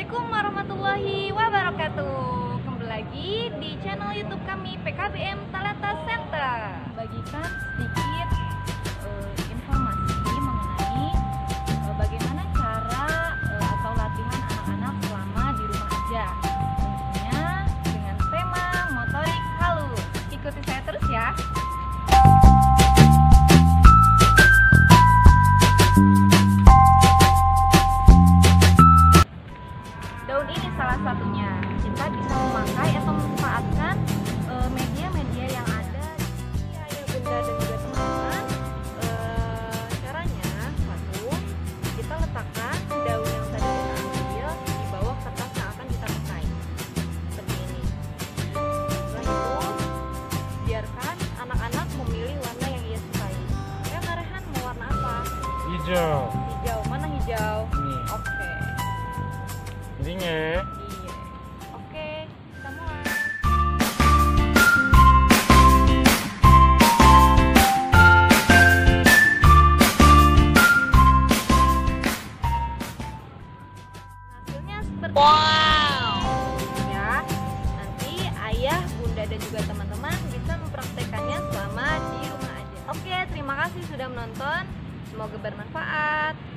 Assalamualaikum warahmatullahi wabarakatuh. Kembali lagi di channel YouTube kami PKBM Talata Center. Bagikan sedikit informasi mengenai bagaimana cara atau latihan anak-anak selama di rumah aja. Tentunya dengan tema motorik halus. Ikuti saya terus ya. Daun ini salah satunya. Kita bisa memakai atau memanfaatkan media-media yang ada. Ya, ayah bunda dan juga teman-teman. Caranya satu, kita letakkan daun yang tadi kita ambil di bawah kertas yang akan kita pakai, seperti ini. Setelah itu, biarkan anak-anak memilih warna yang ia sukai. Rehan mau warna apa? Hijau. Hijau. Mana hijau? Ini. Oke. Ininya. Iya. Oke, kita mulai. Hasilnya seperti ini. Ya, nanti ayah, bunda dan juga teman-teman bisa mempraktekannya selama di rumah aja. Oke, terima kasih sudah menonton. Semoga bermanfaat.